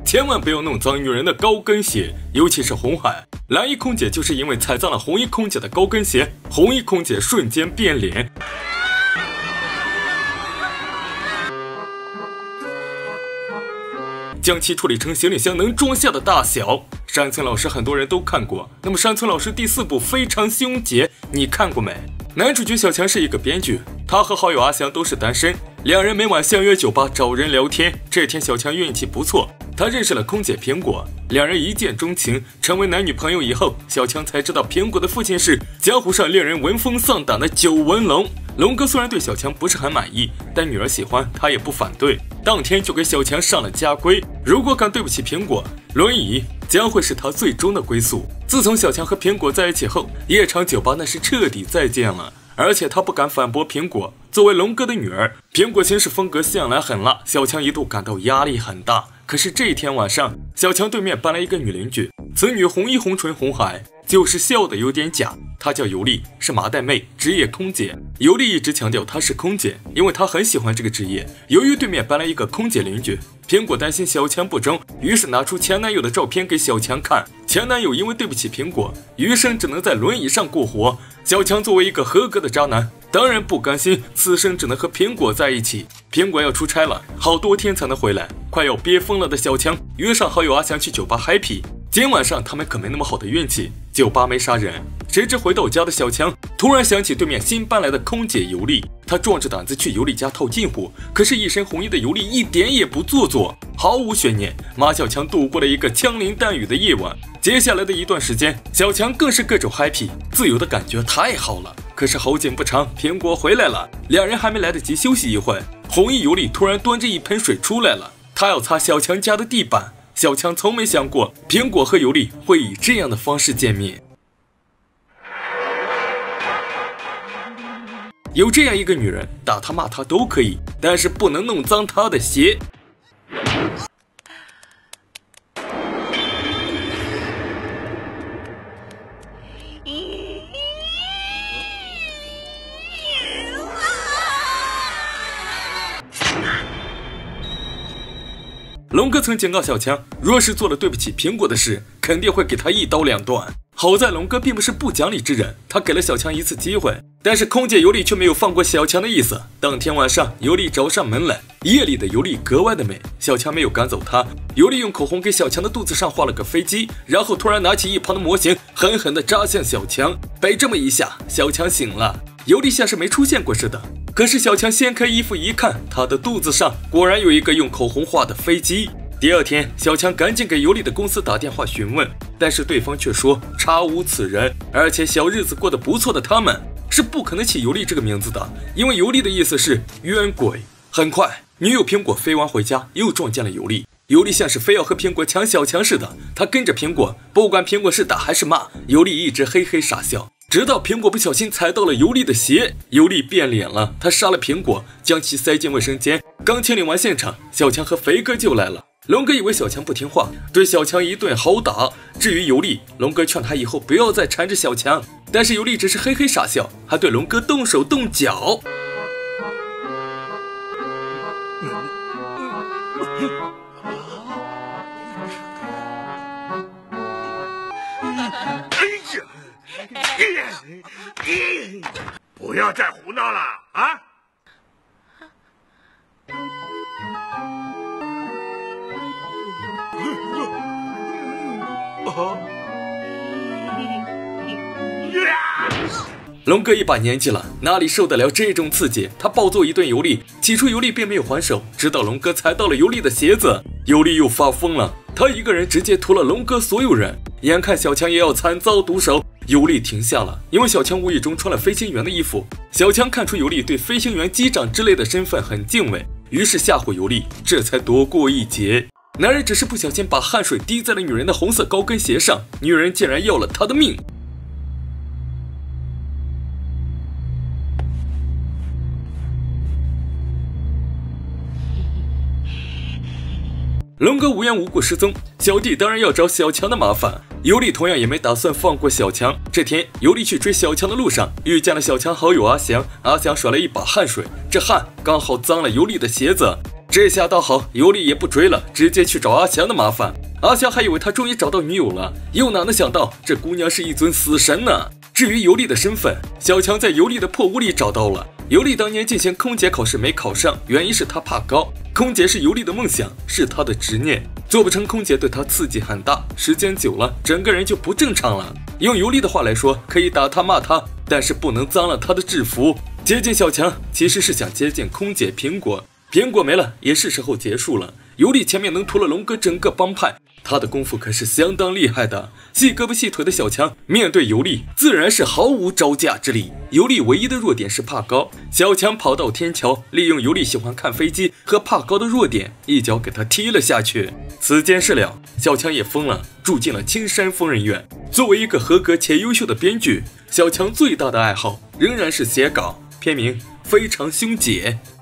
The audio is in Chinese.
千万不要弄脏女人的高跟鞋，尤其是红海。蓝衣空姐就是因为踩脏了红衣空姐的高跟鞋，红衣空姐瞬间变脸。将其处理成行李箱能装下的大小。山村老师很多人都看过，那么山村老师第4部《非常凶劫》你看过没？男主角小强是一个编剧，他和好友阿翔都是单身，两人每晚相约酒吧找人聊天。这天小强运气不错，他认识了空姐苹果，两人一见钟情，成为男女朋友以后，小强才知道苹果的父亲是江湖上令人闻风丧胆的九纹龙。龙哥虽然对小强不是很满意，但女儿喜欢他也不反对，当天就给小强上了家规，如果敢对不起苹果，轮椅将会是他最终的归宿。自从小强和苹果在一起后，夜场酒吧那是彻底再见了，而且他不敢反驳苹果。作为龙哥的女儿，苹果行事风格向来很辣，小强一度感到压力很大。可是这一天晚上，小强对面搬来一个女邻居，此女红衣红唇红海，就是笑得有点假。她叫尤丽，是麻袋妹，职业空姐。尤丽一直强调她是空姐，因为她很喜欢这个职业。由于对面搬来一个空姐邻居，苹果担心小强不忠，于是拿出前男友的照片给小强看。前男友因为对不起苹果，余生只能在轮椅上过活。小强作为一个合格的渣男，当然不甘心此生只能和苹果在一起。苹果要出差了，好多天才能回来，快要憋疯了的小强约上好友阿翔去酒吧 happy。今晚上他们可没那么好的运气，酒吧没杀人。谁知回到家的小强突然想起对面新搬来的空姐尤丽，他壮着胆子去尤丽家套近乎，可是一身红衣的尤丽一点也不做作，毫无悬念，马小强度过了一个枪林弹雨的夜晚。接下来的一段时间，小强更是各种 happy， 自由的感觉太好了。可是好景不长，苹果回来了，两人还没来得及休息一会，红衣尤丽突然端着一盆水出来了，她要擦小强家的地板。小强从没想过苹果和尤丽会以这样的方式见面。有这样一个女人，打她骂她都可以，但是不能弄脏她的鞋。龙哥曾警告小强，若是做了对不起苹果的事，肯定会给他一刀两断。好在龙哥并不是不讲理之人，他给了小强一次机会，但是空姐尤丽却没有放过小强的意思。当天晚上，尤丽找上门来，夜里的尤丽格外的美，小强没有赶走她。尤丽用口红给小强的肚子上画了个飞机，然后突然拿起一旁的模型，狠狠地扎向小强。被这么一下，小强醒了，尤丽像是没出现过似的。可是小强掀开衣服一看，他的肚子上果然有一个用口红画的飞机。第二天，小强赶紧给尤丽的公司打电话询问，但是对方却说查无此人，而且小日子过得不错的他们是不可能起尤丽这个名字的，因为尤丽的意思是冤鬼。很快，女友苹果飞完回家，又撞见了尤丽。尤丽像是非要和苹果抢小强似的，她跟着苹果，不管苹果是打还是骂，尤丽一直嘿嘿傻笑。直到苹果不小心踩到了尤丽的鞋，尤丽变脸了，她杀了苹果，将其塞进卫生间。刚清理完现场，小强和肥哥就来了。龙哥以为小强不听话，对小强一顿好打。至于尤丽，龙哥劝他以后不要再缠着小强，但是尤丽只是嘿嘿傻笑，还对龙哥动手动脚。 不要再胡闹了啊！ 龙哥一把年纪了，哪里受得了这种刺激？他暴揍一顿尤丽，起初尤丽并没有还手，直到龙哥踩到了尤丽的鞋子，尤丽又发疯了，他一个人直接屠了龙哥所有人。眼看小强也要惨遭毒手，尤丽停下了，因为小强无意中穿了飞行员的衣服。小强看出尤丽对飞行员、机长之类的身份很敬畏，于是吓唬尤丽，这才躲过一劫。男人只是不小心把汗水滴在了女人的红色高跟鞋上，女人竟然要了他的命。龙哥无缘无故失踪，小弟当然要找小强的麻烦。尤丽同样也没打算放过小强。这天，尤丽去追小强的路上，遇见了小强好友阿翔。阿翔甩了一把汗水，这汗刚好脏了尤丽的鞋子。 这下倒好，尤里也不追了，直接去找阿翔的麻烦。阿翔还以为他终于找到女友了，又哪能想到这姑娘是一尊死神呢？至于尤里的身份，小强在尤里的破屋里找到了。尤里当年进行空姐考试没考上，原因是他怕高。空姐是尤里的梦想，是他的执念，做不成空姐对他刺激很大，时间久了，整个人就不正常了。用尤里的话来说，可以打他骂他，但是不能脏了他的制服。接近小强，其实是想接近空姐苹果。苹果没了，也是时候结束了。尤里前面能屠了龙哥整个帮派，他的功夫可是相当厉害的。细胳膊细腿的小强面对尤里，自然是毫无招架之力。尤里唯一的弱点是怕高，小强跑到天桥，利用尤里喜欢看飞机和怕高的弱点，一脚给他踢了下去。此间事了，小强也疯了，住进了青山疯人院。作为一个合格且优秀的编剧，小强最大的爱好仍然是写稿，片名非常凶解。